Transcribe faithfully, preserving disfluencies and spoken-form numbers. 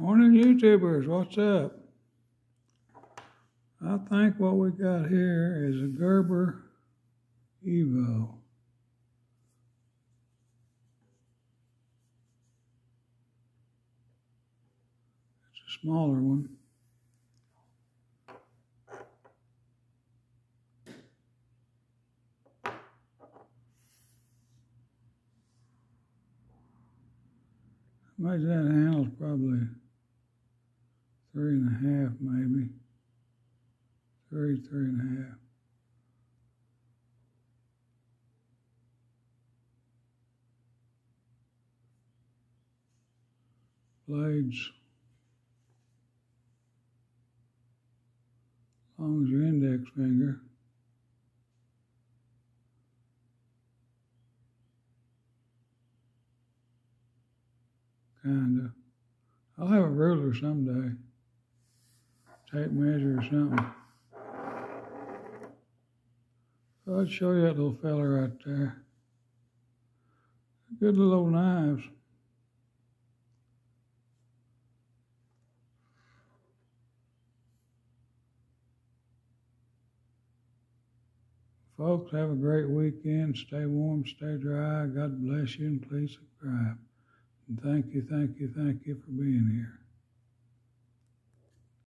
Morning, YouTubers. What's up? I think what we got here is a Gerber Evo. It's a smaller one. Imagine that handle's probably three and a half, maybe. Three, three and a half. Blades, as long as your index finger. Kinda. I'll have a ruler someday. Tape measure or something. So I'd show you that little fella right there. Good little knives. Folks, have a great weekend. Stay warm, stay dry. God bless you, and please subscribe. And thank you, thank you, thank you for being here.